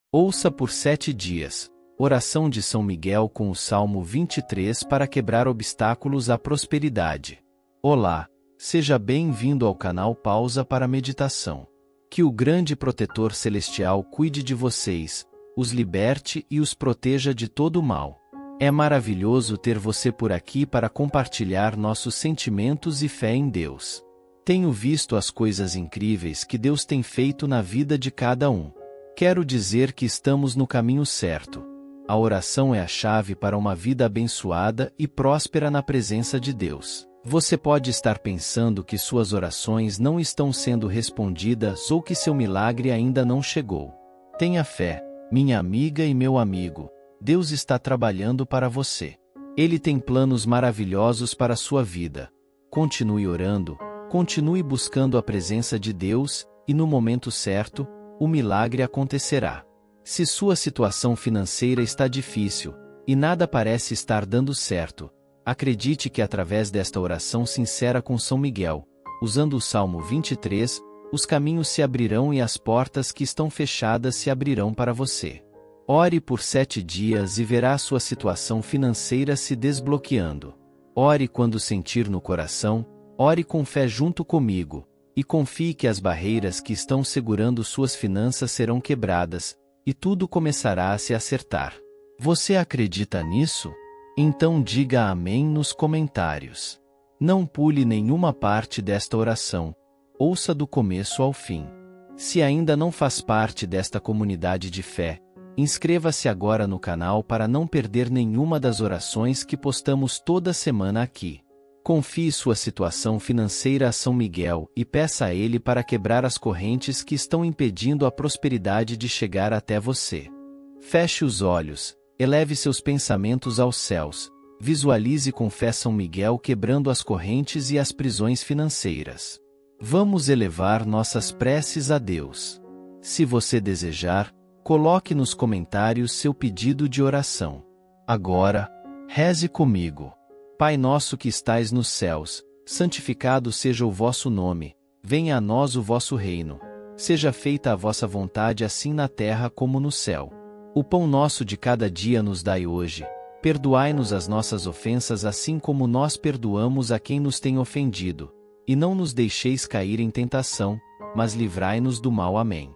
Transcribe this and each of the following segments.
Ouça por 7 dias. Oração de São Miguel com o Salmo 23 para quebrar obstáculos à prosperidade. Olá, seja bem-vindo ao canal Pausa para Meditação. Que o grande protetor celestial cuide de vocês, os liberte e os proteja de todo o mal. É maravilhoso ter você por aqui para compartilhar nossos sentimentos e fé em Deus. Tenho visto as coisas incríveis que Deus tem feito na vida de cada um. Quero dizer que estamos no caminho certo. A oração é a chave para uma vida abençoada e próspera na presença de Deus. Você pode estar pensando que suas orações não estão sendo respondidas ou que seu milagre ainda não chegou. Tenha fé, minha amiga e meu amigo. Deus está trabalhando para você. Ele tem planos maravilhosos para a sua vida. Continue orando, continue buscando a presença de Deus, e no momento certo, o milagre acontecerá. Se sua situação financeira está difícil, e nada parece estar dando certo, acredite que através desta oração sincera com São Miguel, usando o Salmo 23, os caminhos se abrirão e as portas que estão fechadas se abrirão para você. Ore por 7 dias e verá sua situação financeira se desbloqueando. Ore quando sentir no coração, ore com fé junto comigo, e confie que as barreiras que estão segurando suas finanças serão quebradas, e tudo começará a se acertar. Você acredita nisso? Então diga amém nos comentários. Não pule nenhuma parte desta oração. Ouça do começo ao fim. Se ainda não faz parte desta comunidade de fé, inscreva-se agora no canal para não perder nenhuma das orações que postamos toda semana aqui. Confie sua situação financeira a São Miguel e peça a ele para quebrar as correntes que estão impedindo a prosperidade de chegar até você. Feche os olhos, eleve seus pensamentos aos céus, visualize com fé São Miguel quebrando as correntes e as prisões financeiras. Vamos elevar nossas preces a Deus. Se você desejar, coloque nos comentários seu pedido de oração. Agora, reze comigo. Pai nosso que estais nos céus, santificado seja o vosso nome, venha a nós o vosso reino. Seja feita a vossa vontade assim na terra como no céu. O pão nosso de cada dia nos dai hoje. Perdoai-nos as nossas ofensas assim como nós perdoamos a quem nos tem ofendido. E não nos deixeis cair em tentação, mas livrai-nos do mal. Amém.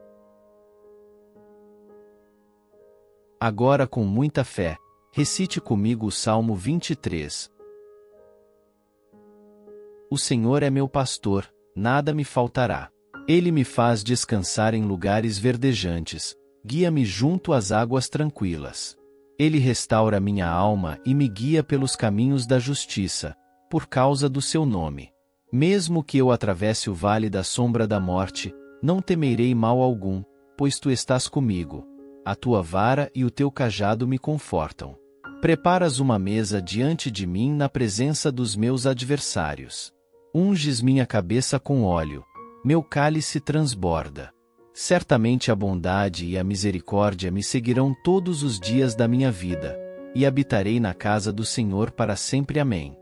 Agora com muita fé, recite comigo o Salmo 23. O Senhor é meu pastor, nada me faltará. Ele me faz descansar em lugares verdejantes, guia-me junto às águas tranquilas. Ele restaura minha alma e me guia pelos caminhos da justiça, por causa do seu nome. Mesmo que eu atravesse o vale da sombra da morte, não temerei mal algum, pois tu estás comigo. A tua vara e o teu cajado me confortam. Preparas uma mesa diante de mim na presença dos meus adversários. Unges minha cabeça com óleo, meu cálice transborda. Certamente a bondade e a misericórdia me seguirão todos os dias da minha vida, e habitarei na casa do Senhor para sempre. Amém.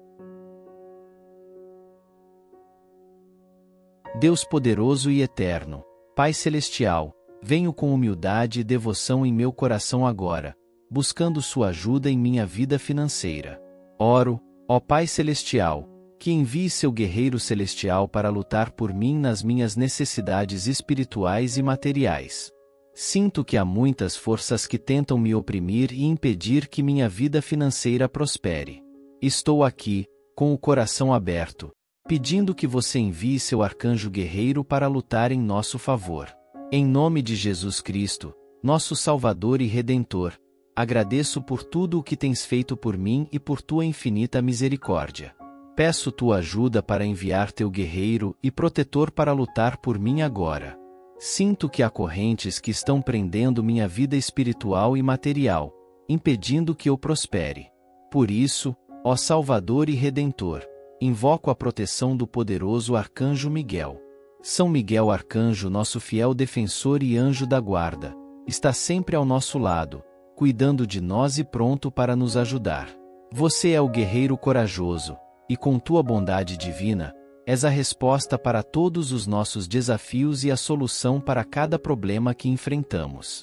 Deus poderoso e eterno, Pai celestial, venho com humildade e devoção em meu coração agora, buscando sua ajuda em minha vida financeira. Oro, ó Pai celestial, que envie seu guerreiro celestial para lutar por mim nas minhas necessidades espirituais e materiais. Sinto que há muitas forças que tentam me oprimir e impedir que minha vida financeira prospere. Estou aqui, com o coração aberto, pedindo que você envie seu arcanjo guerreiro para lutar em nosso favor. Em nome de Jesus Cristo, nosso Salvador e Redentor, agradeço por tudo o que tens feito por mim e por tua infinita misericórdia. Peço tua ajuda para enviar teu guerreiro e protetor para lutar por mim agora. Sinto que há correntes que estão prendendo minha vida espiritual e material, impedindo que eu prospere. Por isso, ó Salvador e Redentor, invoco a proteção do poderoso Arcanjo Miguel. São Miguel Arcanjo, nosso fiel defensor e anjo da guarda, está sempre ao nosso lado, cuidando de nós e pronto para nos ajudar. Você é o guerreiro corajoso, e com tua bondade divina, és a resposta para todos os nossos desafios e a solução para cada problema que enfrentamos.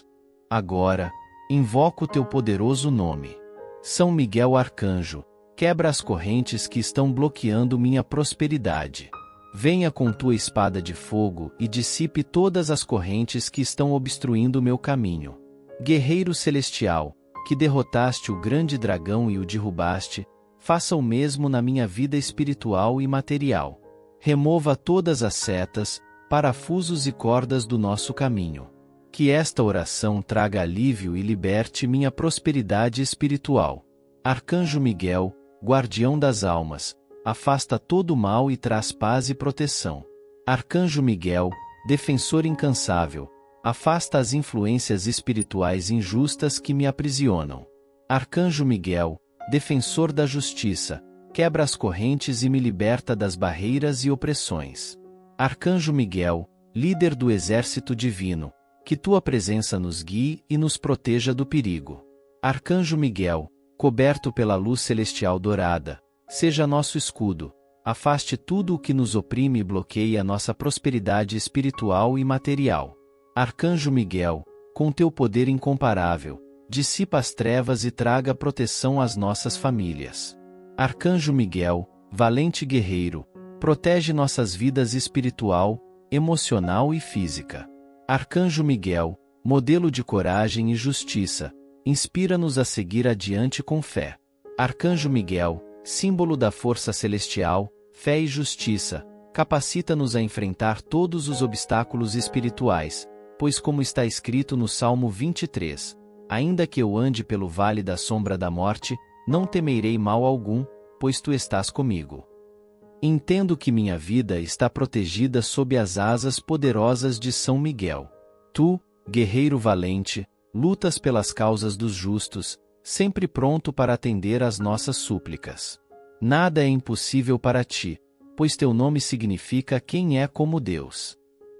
Agora, invoco teu poderoso nome. São Miguel Arcanjo, quebra as correntes que estão bloqueando minha prosperidade. Venha com tua espada de fogo e dissipe todas as correntes que estão obstruindo meu caminho. Guerreiro celestial, que derrotaste o grande dragão e o derrubaste, faça o mesmo na minha vida espiritual e material. Remova todas as setas, parafusos e cordas do nosso caminho. Que esta oração traga alívio e liberte minha prosperidade espiritual. Arcanjo Miguel, guardião das almas, afasta todo o mal e traz paz e proteção. Arcanjo Miguel, defensor incansável, afasta as influências espirituais injustas que me aprisionam. Arcanjo Miguel, defensor da justiça, quebra as correntes e me liberta das barreiras e opressões. Arcanjo Miguel, líder do exército divino, que tua presença nos guie e nos proteja do perigo. Arcanjo Miguel, coberto pela luz celestial dourada, seja nosso escudo, afaste tudo o que nos oprime e bloqueie a nossa prosperidade espiritual e material. Arcanjo Miguel, com teu poder incomparável, dissipa as trevas e traga proteção às nossas famílias. Arcanjo Miguel, valente guerreiro, protege nossas vidas espiritual, emocional e física. Arcanjo Miguel, modelo de coragem e justiça, inspira-nos a seguir adiante com fé. Arcanjo Miguel, símbolo da força celestial, fé e justiça, capacita-nos a enfrentar todos os obstáculos espirituais, pois como está escrito no Salmo 23, ainda que eu ande pelo vale da sombra da morte, não temerei mal algum, pois tu estás comigo. Entendo que minha vida está protegida sob as asas poderosas de São Miguel. Tu, guerreiro valente, lutas pelas causas dos justos, sempre pronto para atender às nossas súplicas. Nada é impossível para ti, pois teu nome significa quem é como Deus.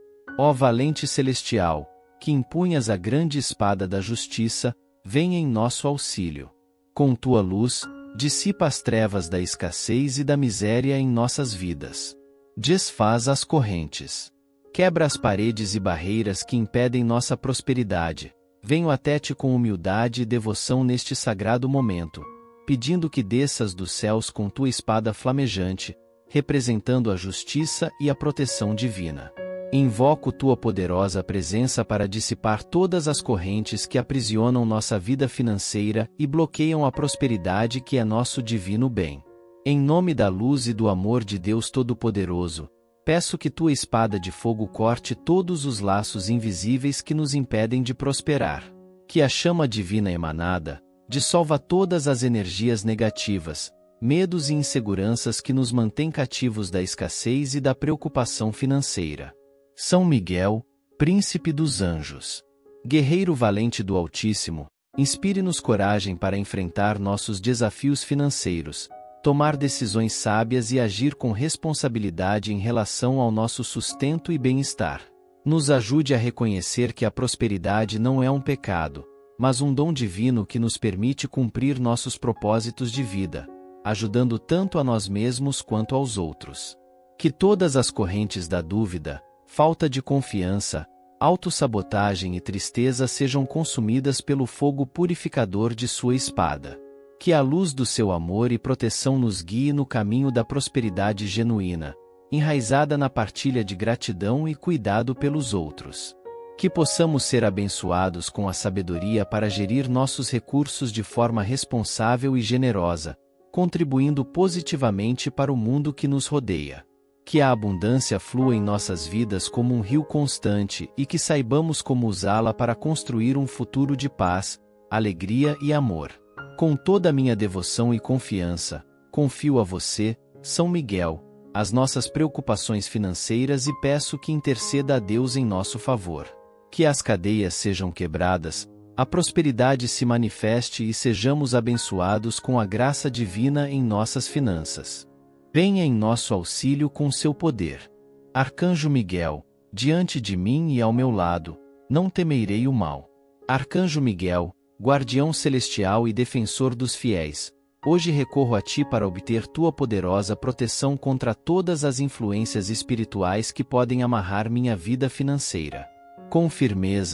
Ó valente celestial, que empunhas a grande espada da justiça, venha em nosso auxílio. Com tua luz, dissipa as trevas da escassez e da miséria em nossas vidas. Desfaz as correntes. Quebra as paredes e barreiras que impedem nossa prosperidade. Venho até ti com humildade e devoção neste sagrado momento, pedindo que desças dos céus com tua espada flamejante, representando a justiça e a proteção divina. Invoco tua poderosa presença para dissipar todas as correntes que aprisionam nossa vida financeira e bloqueiam a prosperidade que é nosso divino bem. Em nome da luz e do amor de Deus Todo-Poderoso, peço que tua espada de fogo corte todos os laços invisíveis que nos impedem de prosperar. Que a chama divina emanada dissolva todas as energias negativas, medos e inseguranças que nos mantêm cativos da escassez e da preocupação financeira. São Miguel, príncipe dos anjos, guerreiro valente do Altíssimo, inspire-nos coragem para enfrentar nossos desafios financeiros, tomar decisões sábias e agir com responsabilidade em relação ao nosso sustento e bem-estar. Nos ajude a reconhecer que a prosperidade não é um pecado, mas um dom divino que nos permite cumprir nossos propósitos de vida, ajudando tanto a nós mesmos quanto aos outros. Que todas as correntes da dúvida, falta de confiança, autossabotagem e tristeza sejam consumidas pelo fogo purificador de sua espada. Que a luz do seu amor e proteção nos guie no caminho da prosperidade genuína, enraizada na partilha de gratidão e cuidado pelos outros. Que possamos ser abençoados com a sabedoria para gerir nossos recursos de forma responsável e generosa, contribuindo positivamente para o mundo que nos rodeia. Que a abundância flua em nossas vidas como um rio constante e que saibamos como usá-la para construir um futuro de paz, alegria e amor. Com toda a minha devoção e confiança, confio a você, São Miguel, as nossas preocupações financeiras e peço que interceda a Deus em nosso favor. Que as cadeias sejam quebradas, a prosperidade se manifeste e sejamos abençoados com a graça divina em nossas finanças. Venha em nosso auxílio com seu poder. Arcanjo Miguel, diante de mim e ao meu lado, não temerei o mal. Arcanjo Miguel, guardião celestial e defensor dos fiéis, hoje recorro a ti para obter tua poderosa proteção contra todas as influências espirituais que podem amarrar minha vida financeira. Com firmeza,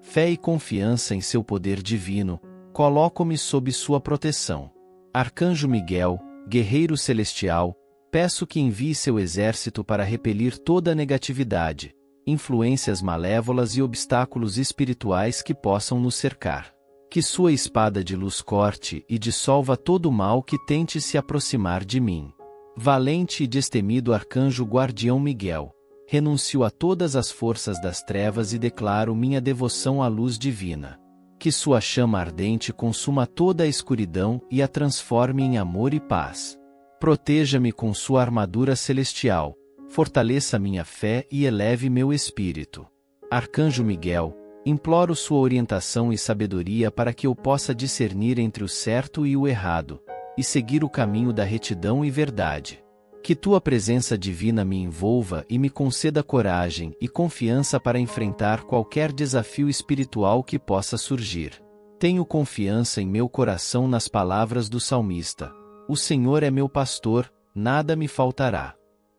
Fé e confiança em seu poder divino, coloco-me sob sua proteção. Arcanjo Miguel, guerreiro celestial, peço que envie seu exército para repelir toda negatividade, influências malévolas e obstáculos espirituais que possam nos cercar. Que sua espada de luz corte e dissolva todo o mal que tente se aproximar de mim. Valente e destemido arcanjo guardião Miguel, renuncio a todas as forças das trevas e declaro minha devoção à luz divina. Que sua chama ardente consuma toda a escuridão e a transforme em amor e paz. Proteja-me com sua armadura celestial, fortaleça minha fé e eleve meu espírito. Arcanjo Miguel, imploro sua orientação e sabedoria para que eu possa discernir entre o certo e o errado, e seguir o caminho da retidão e verdade. Que tua presença divina me envolva e me conceda coragem e confiança para enfrentar qualquer desafio espiritual que possa surgir. Tenho confiança em meu coração nas palavras do salmista: o Senhor é meu pastor, nada me faltará.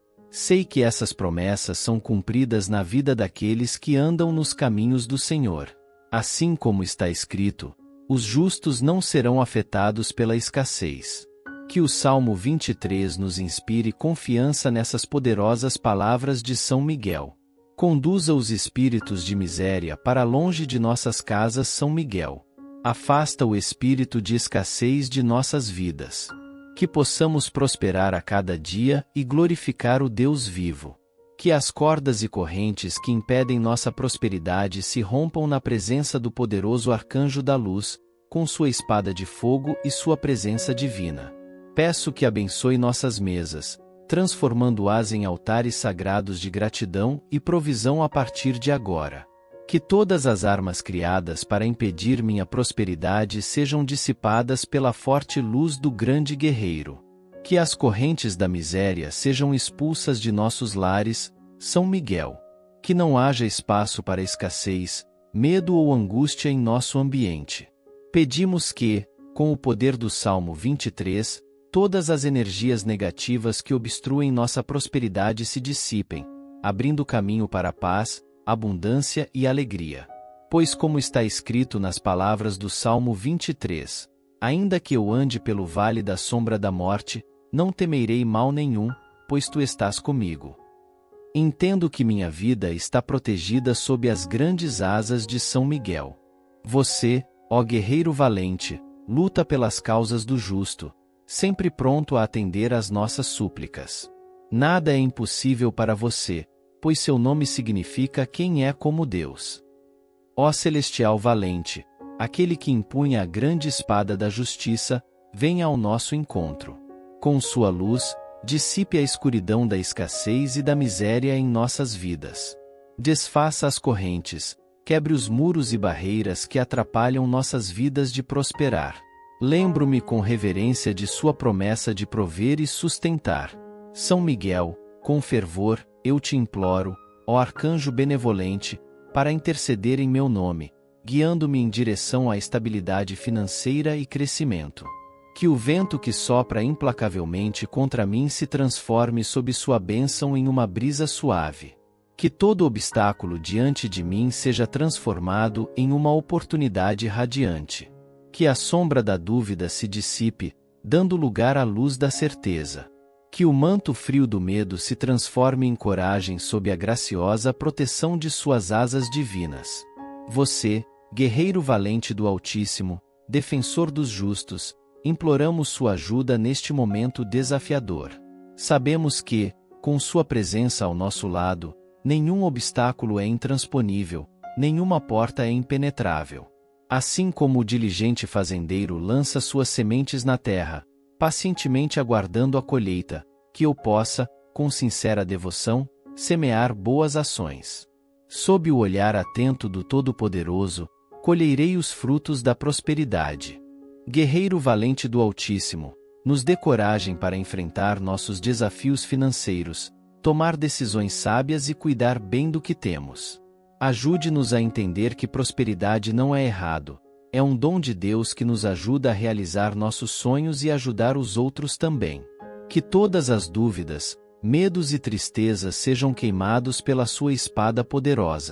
Sei que essas promessas são cumpridas na vida daqueles que andam nos caminhos do Senhor. Assim como está escrito, os justos não serão afetados pela escassez. Que o Salmo 23 nos inspire confiança nessas poderosas palavras de São Miguel. Conduza os espíritos de miséria para longe de nossas casas, São Miguel. Afasta o espírito de escassez de nossas vidas. Que possamos prosperar a cada dia e glorificar o Deus vivo. Que as cordas e correntes que impedem nossa prosperidade se rompam na presença do poderoso Arcanjo da Luz, com sua espada de fogo e sua presença divina. Peço que abençoe nossas mesas, transformando-as em altares sagrados de gratidão e provisão a partir de agora. Que todas as armas criadas para impedir minha prosperidade sejam dissipadas pela forte luz do grande guerreiro. Que as correntes da miséria sejam expulsas de nossos lares, São Miguel. Que não haja espaço para escassez, medo ou angústia em nosso ambiente. Pedimos que, com o poder do Salmo 23, todas as energias negativas que obstruem nossa prosperidade se dissipem, abrindo caminho para a paz, abundância e alegria. Pois como está escrito nas palavras do Salmo 23, ainda que eu ande pelo vale da sombra da morte, não temerei mal nenhum, pois tu estás comigo. Entendo que minha vida está protegida sob as grandes asas de São Miguel. Você, ó guerreiro valente, luta pelas causas do justo, sempre pronto a atender às nossas súplicas. Nada é impossível para você, pois seu nome significa quem é como Deus. Ó celestial valente, aquele que impunha a grande espada da justiça, venha ao nosso encontro. Com sua luz, dissipe a escuridão da escassez e da miséria em nossas vidas. Desfaça as correntes, quebre os muros e barreiras que atrapalham nossas vidas de prosperar. Lembro-me com reverência de sua promessa de prover e sustentar. São Miguel, com fervor, eu te imploro, ó arcanjo benevolente, para interceder em meu nome, guiando-me em direção à estabilidade financeira e crescimento. Que o vento que sopra implacavelmente contra mim se transforme sob sua bênção em uma brisa suave. Que todo obstáculo diante de mim seja transformado em uma oportunidade radiante. Que a sombra da dúvida se dissipe, dando lugar à luz da certeza. Que o manto frio do medo se transforme em coragem sob a graciosa proteção de suas asas divinas. Você, guerreiro valente do Altíssimo, defensor dos justos, imploramos sua ajuda neste momento desafiador. Sabemos que, com sua presença ao nosso lado, nenhum obstáculo é intransponível, nenhuma porta é impenetrável. Assim como o diligente fazendeiro lança suas sementes na terra, pacientemente aguardando a colheita, que eu possa, com sincera devoção, semear boas ações. Sob o olhar atento do Todo-Poderoso, colherei os frutos da prosperidade. Guerreiro valente do Altíssimo, nos dê coragem para enfrentar nossos desafios financeiros, tomar decisões sábias e cuidar bem do que temos. Ajude-nos a entender que prosperidade não é errado, é um dom de Deus que nos ajuda a realizar nossos sonhos e ajudar os outros também. Que todas as dúvidas, medos e tristezas sejam queimados pela sua espada poderosa.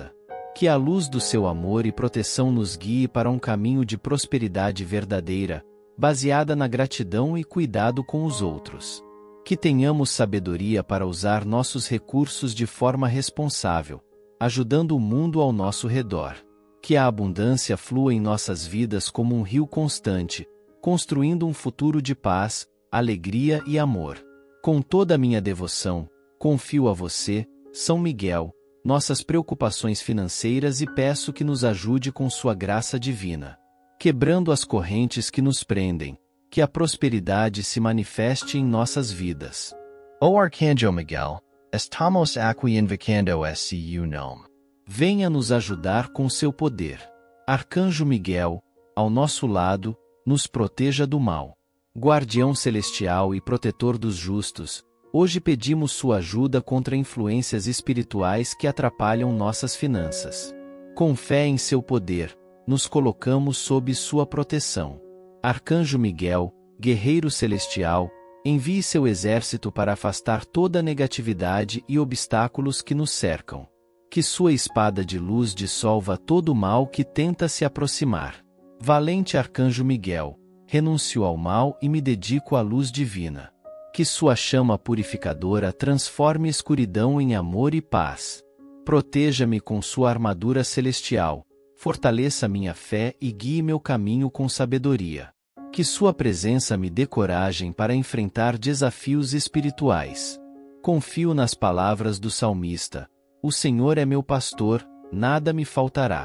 Que a luz do seu amor e proteção nos guie para um caminho de prosperidade verdadeira, baseada na gratidão e cuidado com os outros. Que tenhamos sabedoria para usar nossos recursos de forma responsável, ajudando o mundo ao nosso redor. Que a abundância flua em nossas vidas como um rio constante, construindo um futuro de paz, alegria e amor. Com toda a minha devoção, confio a você, São Miguel, nossas preocupações financeiras e peço que nos ajude com sua graça divina. Quebrando as correntes que nos prendem, que a prosperidade se manifeste em nossas vidas. O Arcanjo Miguel, estamos aqui invocando seu nome. Venha nos ajudar com seu poder. Arcanjo Miguel, ao nosso lado, nos proteja do mal. Guardião celestial e protetor dos justos, hoje pedimos sua ajuda contra influências espirituais que atrapalham nossas finanças. Com fé em seu poder, nos colocamos sob sua proteção. Arcanjo Miguel, guerreiro celestial, envie seu exército para afastar toda negatividade e obstáculos que nos cercam. Que sua espada de luz dissolva todo o mal que tenta se aproximar. Valente Arcanjo Miguel, renuncio ao mal e me dedico à luz divina. Que sua chama purificadora transforme escuridão em amor e paz. Proteja-me com sua armadura celestial, fortaleça minha fé e guie meu caminho com sabedoria. Que sua presença me dê coragem para enfrentar desafios espirituais. Confio nas palavras do salmista: o Senhor é meu pastor, nada me faltará.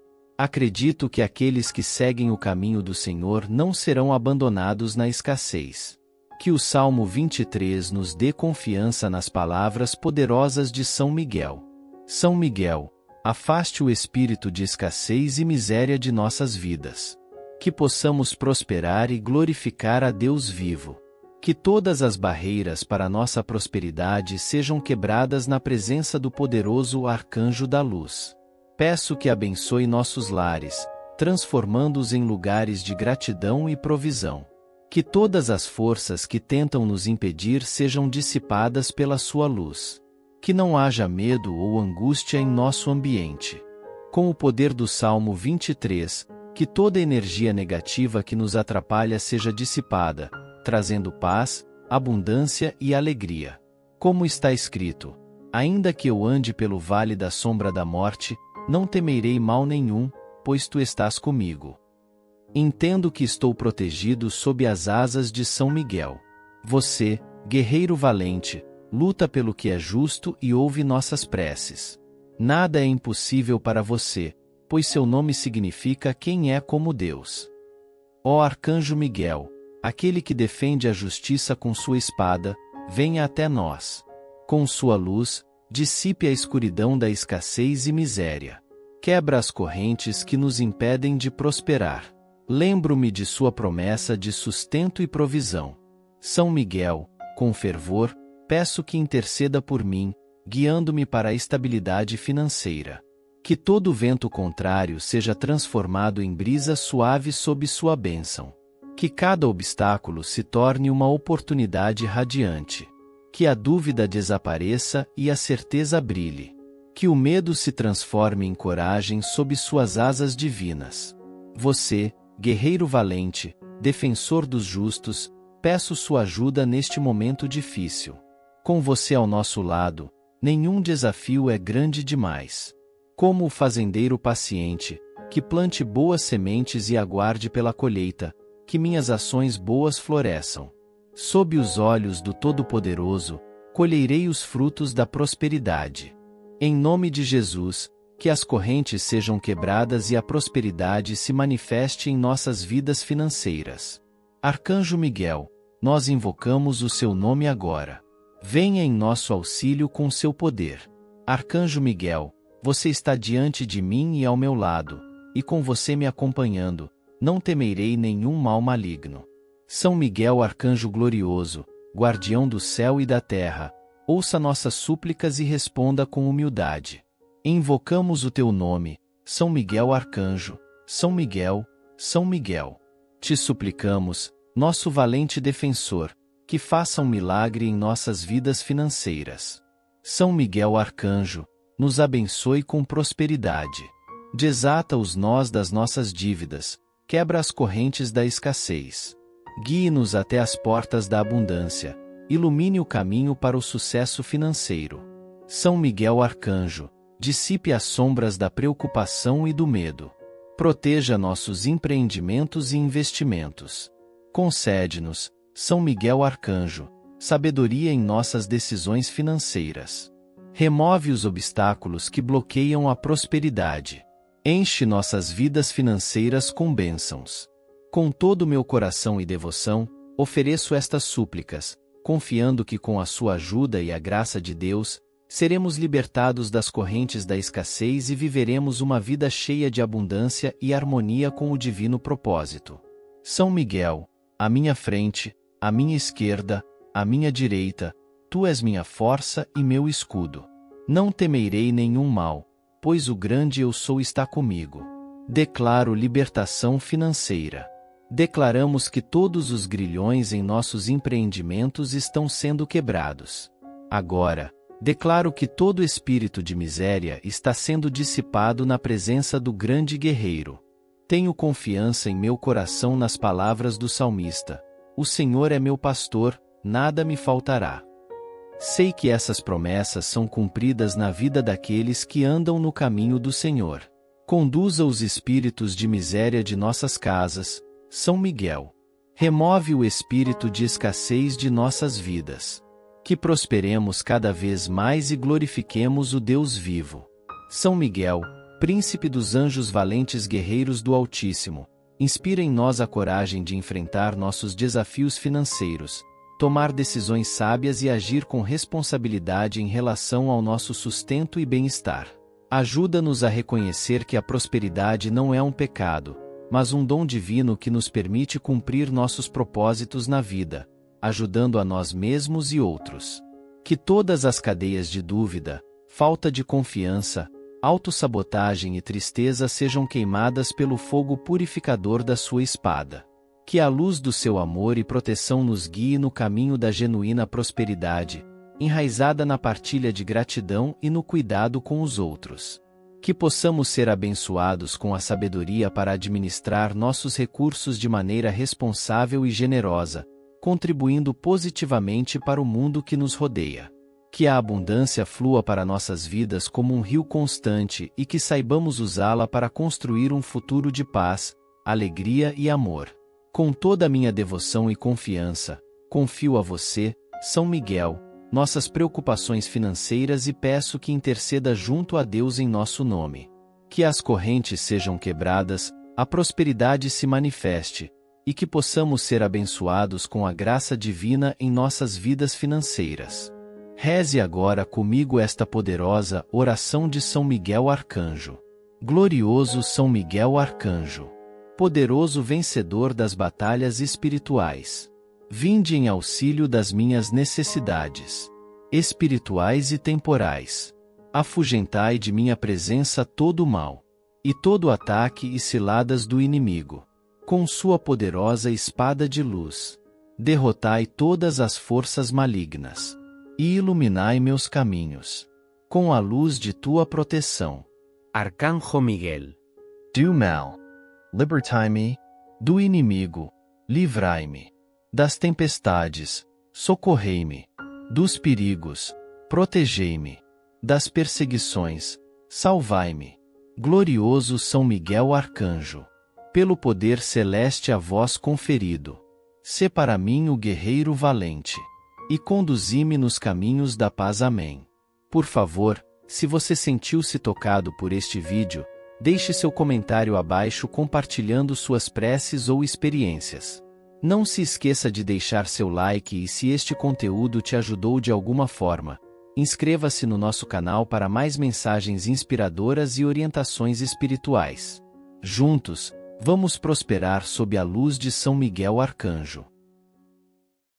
Acredito que aqueles que seguem o caminho do Senhor não serão abandonados na escassez. Que o Salmo 23 nos dê confiança nas palavras poderosas de São Miguel. São Miguel, afaste o espírito de escassez e miséria de nossas vidas. Que possamos prosperar e glorificar a Deus vivo. Que todas as barreiras para nossa prosperidade sejam quebradas na presença do poderoso Arcanjo da Luz. Peço que abençoe nossos lares, transformando-os em lugares de gratidão e provisão. Que todas as forças que tentam nos impedir sejam dissipadas pela sua luz. Que não haja medo ou angústia em nosso ambiente. Com o poder do Salmo 23, que toda energia negativa que nos atrapalha seja dissipada, trazendo paz, abundância e alegria. Como está escrito: ainda que eu ande pelo vale da sombra da morte, não temerei mal nenhum, pois tu estás comigo. Entendo que estou protegido sob as asas de São Miguel. Você, guerreiro valente, luta pelo que é justo e ouve nossas preces. Nada é impossível para você, pois seu nome significa quem é como Deus. Ó Arcanjo Miguel, aquele que defende a justiça com sua espada, venha até nós. Com sua luz, dissipe a escuridão da escassez e miséria. Quebra as correntes que nos impedem de prosperar. Lembro-me de sua promessa de sustento e provisão. São Miguel, com fervor, peço que interceda por mim, guiando-me para a estabilidade financeira. Que todo vento contrário seja transformado em brisa suave sob sua bênção. Que cada obstáculo se torne uma oportunidade radiante. Que a dúvida desapareça e a certeza brilhe. Que o medo se transforme em coragem sob suas asas divinas. Você, guerreiro valente, defensor dos justos, peço sua ajuda neste momento difícil. Com você ao nosso lado, nenhum desafio é grande demais. Como o fazendeiro paciente, que plante boas sementes e aguarde pela colheita, que minhas ações boas floresçam. Sob os olhos do Todo-Poderoso, colherei os frutos da prosperidade. Em nome de Jesus, que as correntes sejam quebradas e a prosperidade se manifeste em nossas vidas financeiras. Arcanjo Miguel, nós invocamos o seu nome agora. Venha em nosso auxílio com seu poder. Arcanjo Miguel, você está diante de mim e ao meu lado, e com você me acompanhando, não temerei nenhum mal maligno. São Miguel Arcanjo glorioso, guardião do céu e da terra, ouça nossas súplicas e responda com humildade. Invocamos o teu nome, São Miguel Arcanjo, São Miguel, São Miguel. Te suplicamos, nosso valente defensor, que faça um milagre em nossas vidas financeiras. São Miguel Arcanjo, nos abençoe com prosperidade. Desata os nós das nossas dívidas, quebra as correntes da escassez. Guie-nos até as portas da abundância, ilumine o caminho para o sucesso financeiro. São Miguel Arcanjo, dissipe as sombras da preocupação e do medo. Proteja nossos empreendimentos e investimentos. Concede-nos, São Miguel Arcanjo, sabedoria em nossas decisões financeiras. Remove os obstáculos que bloqueiam a prosperidade. Enche nossas vidas financeiras com bênçãos. Com todo o meu coração e devoção, ofereço estas súplicas, confiando que com a sua ajuda e a graça de Deus, seremos libertados das correntes da escassez e viveremos uma vida cheia de abundância e harmonia com o divino propósito. São Miguel, à minha frente, à minha esquerda, à minha direita, tu és minha força e meu escudo. Não temerei nenhum mal, pois o grande eu sou está comigo. Declaro libertação financeira. Declaramos que todos os grilhões em nossos empreendimentos estão sendo quebrados. Agora, declaro que todo espírito de miséria está sendo dissipado na presença do grande guerreiro. Tenho confiança em meu coração nas palavras do salmista: o Senhor é meu pastor, nada me faltará. Sei que essas promessas são cumpridas na vida daqueles que andam no caminho do Senhor. Conduza os espíritos de miséria de nossas casas, São Miguel. Remove o espírito de escassez de nossas vidas. Que prosperemos cada vez mais e glorifiquemos o Deus vivo. São Miguel, príncipe dos anjos valentes guerreiros do Altíssimo, inspira em nós a coragem de enfrentar nossos desafios financeiros, tomar decisões sábias e agir com responsabilidade em relação ao nosso sustento e bem-estar. Ajuda-nos a reconhecer que a prosperidade não é um pecado, mas um dom divino que nos permite cumprir nossos propósitos na vida, ajudando a nós mesmos e outros. Que todas as cadeias de dúvida, falta de confiança, autossabotagem e tristeza sejam queimadas pelo fogo purificador da sua espada. Que a luz do seu amor e proteção nos guie no caminho da genuína prosperidade, enraizada na partilha de gratidão e no cuidado com os outros. Que possamos ser abençoados com a sabedoria para administrar nossos recursos de maneira responsável e generosa, contribuindo positivamente para o mundo que nos rodeia. Que a abundância flua para nossas vidas como um rio constante e que saibamos usá-la para construir um futuro de paz, alegria e amor. Com toda a minha devoção e confiança, confio a você, São Miguel, nossas preocupações financeiras e peço que interceda junto a Deus em nosso nome. Que as correntes sejam quebradas, a prosperidade se manifeste, e que possamos ser abençoados com a graça divina em nossas vidas financeiras. Reze agora comigo esta poderosa oração de São Miguel Arcanjo. Glorioso São Miguel Arcanjo, poderoso vencedor das batalhas espirituais, vinde em auxílio das minhas necessidades, espirituais e temporais. Afugentai de minha presença todo o mal, e todo ataque e ciladas do inimigo. Com sua poderosa espada de luz, derrotai todas as forças malignas, e iluminai meus caminhos, com a luz de tua proteção. Arcanjo Miguel, Do mal. Libertai-me. Do inimigo, livrai-me. Das tempestades, socorrei-me. Dos perigos, protegei-me. Das perseguições, salvai-me. Glorioso São Miguel Arcanjo, pelo poder celeste a vós conferido, sê para mim o guerreiro valente, e conduzi-me nos caminhos da paz. Amém. Por favor, se você sentiu-se tocado por este vídeo, deixe seu comentário abaixo compartilhando suas preces ou experiências. Não se esqueça de deixar seu like e se este conteúdo te ajudou de alguma forma, inscreva-se no nosso canal para mais mensagens inspiradoras e orientações espirituais. Juntos, vamos prosperar sob a luz de São Miguel Arcanjo.